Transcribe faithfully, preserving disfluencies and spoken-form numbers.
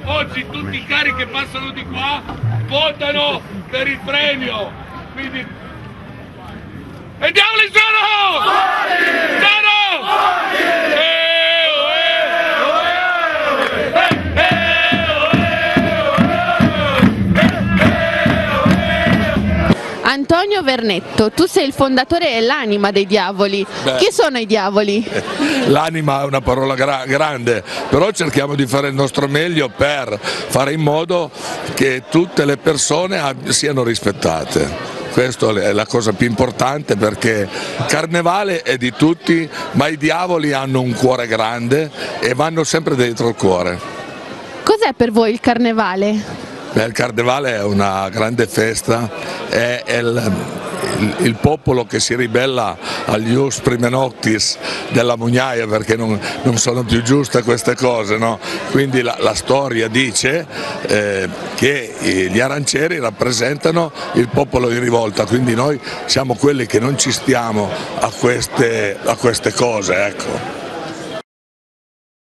oggi tutti i carri che passano di qua votano per il premio, quindi... E diavoli sono! Sono! Antonio Vernetto, tu sei il fondatore e l'anima dei Diavoli. Beh, chi sono i Diavoli? L'anima è una parola gra grande, però cerchiamo di fare il nostro meglio per fare in modo che tutte le persone siano rispettate. Questa è la cosa più importante, perché il carnevale è di tutti, ma i diavoli hanno un cuore grande e vanno sempre dentro il cuore. Cos'è per voi il carnevale? Beh, il carnevale è una grande festa, è, è il, il, il popolo che si ribella agli ius prime noctis della mugnaia, perché non, non sono più giuste queste cose, no? Quindi la, la storia dice eh, che gli arancieri rappresentano il popolo in rivolta, quindi noi siamo quelli che non ci stiamo a queste, a queste cose, ecco.